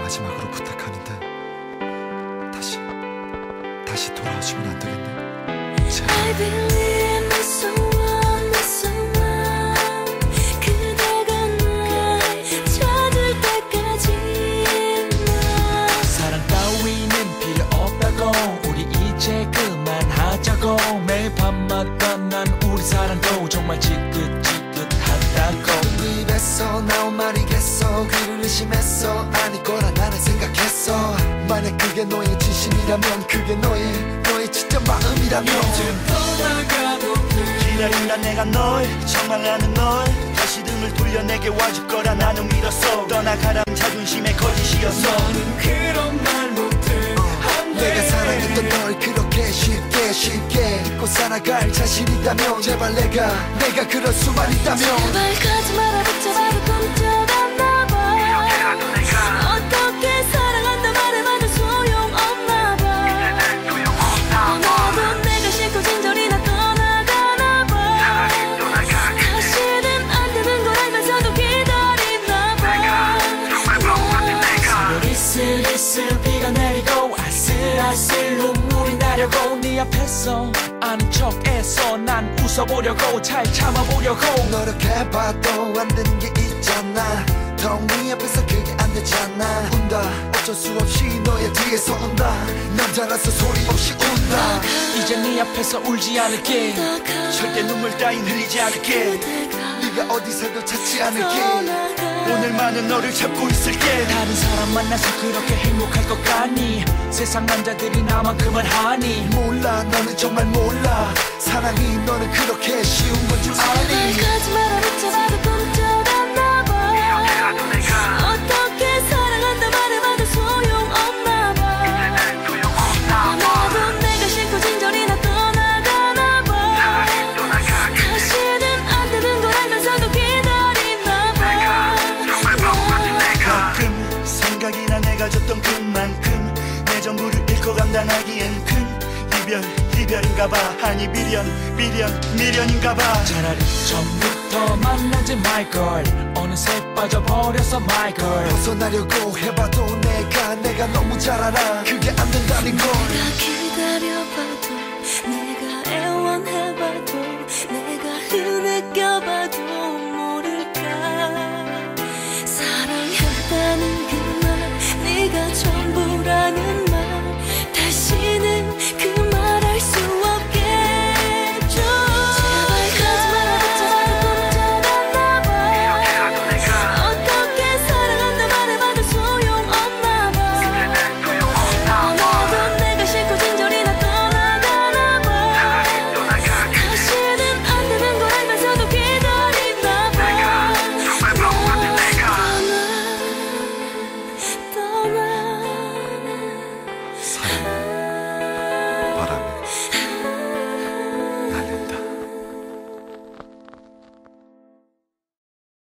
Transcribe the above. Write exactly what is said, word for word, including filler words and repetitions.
마지막으로 부탁하는데 다시 다시 돌아오시면 안 되겠네. I believe me so well, me so well. 그대가 날 찾을 때까지만 사랑 따위는 필요 없다고 우리 이제 그만하자고 매일 밤마다 난 우리 사랑도 정말 지긋지긋하다고 네 입에서 나온 말이겠어. 귀를 의심했어. 아닐 거라 나는 생각했어. 만약 그게 너의 진심이라면 그게 너의 너의 진짜 마음이라면 이젠 떠나가도 돼. 기다린다 내가 널 정말 나는 널 다시 등을 돌려 내게 와줄 거라 나는 믿었어. 떠나가란 자존심의 거짓이었어. 너는 그런 말 못해. 내가 사랑했던 널 그렇게 쉽게 쉽게 잊고 살아갈 자신 있다면 제발 내가 내가 그럴 수만 있다면 제발 가지 마라 붙잡아도 꿈쩍었나 봐. 이렇게라도 내가 어떻게 사랑한다 말해봐도 소용없나 봐. 나도 내가 싫고 진절이나 떠나가나 봐. 다시는 안 되는 걸 알면서도 기다리나 봐. 이슬이슬 비가 내리고 아슬아슬 눈물이 나려고 네 앞에서 아는 척해서 난 웃어보려고 잘 참아보려고 노력해봐도 안 되는 게 있잖아. 더 네 앞에서 그게 안 되잖아. 운다 어쩔 수 없이 너의 뒤에서 온다. 남자라서 소리 없이 운다. 이제 네 앞에서 울지 않을게. 절대 눈물 따윈 흘리지 않을게. 네가 어디서도 찾지 않을게. 오늘만은 너를 잡고 있을게. 다른 사람 만나서 그렇게 행복할 것 같니? 세상 남자들이 나만큼은 하니? 몰라 너는 정말 몰라. 사랑이 너는 그렇게 쉬운 건 줄 아니. 가지 마라 붙잡아도 꿈쩍었나 봐. 이렇게라도 내가 어떻게 사랑한다 말해봐도 소용없나 봐. 이제는 소용없나 나도 내가 싫고 진절이나 떠나가나 봐. 차라리 떠나가게. 다시는 안 되는 걸 알면서도 기다리나 봐. 정말 바보 같은 내가 가끔 생각이 나 내가 줬던 그만큼 내 전부를 잃고 감당하기엔 큰 이별 이별인가봐. 아니 미련 미련 미련인가봐. 차라리 처음부터 만나지 말걸. 어느새 빠져버렸어 my girl. 벗어나려고 해봐도 내가 내가 너무 잘 알아. 그게 안 된다는 걸. 내가 기다려봐도 내가 애원해봐도